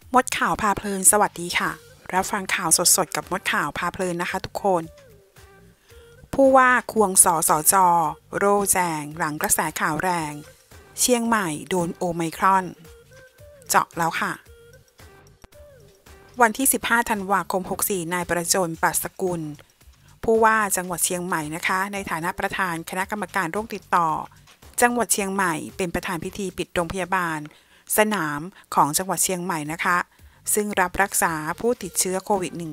มดข่าวพาเพลินสวัสดีค่ะรับฟังข่าวสดๆกับมดข่าวพาเพลินนะคะทุกคนผู้ว่าควงสสจ.โร่แจงหลังกระแสข่าวแรงเชียงใหม่โดนโอไมครอนเจาะแล้วค่ะวันที่ 15 ธันวาคม 64 นายประจน ปรัชสกุลผู้ว่าจังหวัดเชียงใหม่นะคะในฐานะประธานคณะกรรมการโรคติดต่อจังหวัดเชียงใหม่เป็นประธานพิธีปิดโรงพยาบาลสนามของจังหวัดเชียงใหม่นะคะซึ่งรับรักษาผู้ติดเชื้อโควิด -19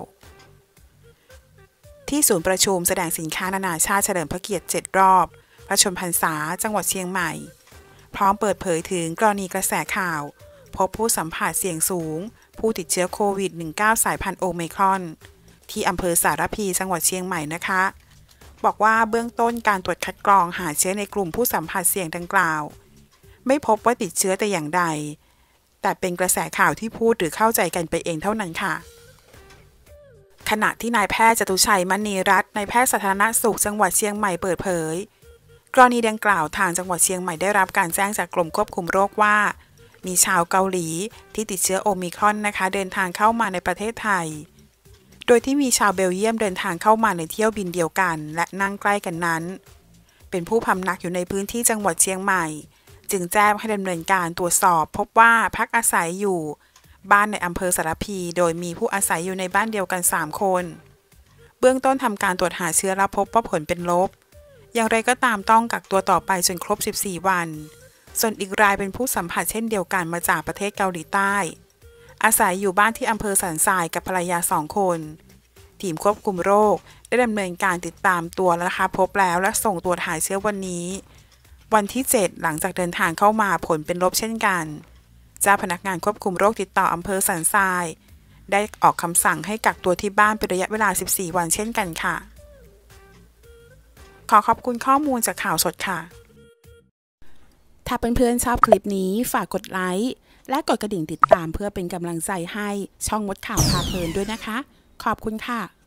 ที่ศูนย์ประชุมแสดงสินค้านานาชาติเฉลิมพระเกียรติ 7 รอบพระชนมพรรษาจังหวัดเชียงใหม่พร้อมเปิดเผยถึงกรณีกระแสข่าวพบผู้สัมผัสเสี่ยงสูงผู้ติดเชื้อโควิด -19 สายพันธุ์โอไมครอนที่อำเภอสารพีจังหวัดเชียงใหม่นะคะบอกว่าเบื้องต้นการตรวจคัดกรองหาเชื้อในกลุ่มผู้สัมผัสเสี่ยงดังกล่าวไม่พบว่าติดเชื้อแต่อย่างใดแต่เป็นกระแสข่าวที่พูดหรือเข้าใจกันไปเองเท่านั้นค่ะขณะที่นายแพทย์จตุชัยมณีรัตน์นายแพทย์สาธารณสุขจังหวัดเชียงใหม่เปิดเผยกรณีดังกล่าวทางจังหวัดเชียงใหม่ได้รับการแจ้งจากกรมควบคุมโรคว่ามีชาวเกาหลีที่ติดเชื้อโอมิครอนนะคะเดินทางเข้ามาในประเทศไทยโดยที่มีชาวเบลเยียมเดินทางเข้ามาในเที่ยวบินเดียวกันและนั่งใกล้กันนั้นเป็นผู้พำนักอยู่ในพื้นที่จังหวัดเชียงใหม่จึงแจ้งให้ดำเนินการตรวจสอบพบว่าพักอาศัยอยู่บ้านในอำเภอสารพีโดยมีผู้อาศัยอยู่ในบ้านเดียวกัน3คนเบื้องต้นทำการตรวจหาเชื้อแล้วพบว่าผลเป็นลบอย่างไรก็ตามต้องกักตัวต่อไปจนครบ14วันส่วนอีกรายเป็นผู้สัมผัสเช่นเดียวกันมาจากประเทศเกาหลีใต้อาศัยอยู่บ้านที่อำเภอสันทรายกับภรรยา2คนทีมควบคุมโรคได้ดำเนินการติดตามตัวแล้วนะคะพบแล้วและส่งตรวจหาเชื้อวันนี้วันที่ 7 หลังจากเดินทางเข้ามาผลเป็นลบเช่นกันเจ้าพนักงานควบคุมโรคติดต่ออำเภอสันทรายได้ออกคำสั่งให้กักตัวที่บ้านเป็นระยะเวลา14วันเช่นกันค่ะขอขอบคุณข้อมูลจากข่าวสดค่ะถ้าเพื่อนๆชอบคลิปนี้ฝากกดไลค์และกดกระดิ่งติดตามเพื่อเป็นกำลังใจให้ช่องมดข่าวพาเพลินด้วยนะคะขอบคุณค่ะ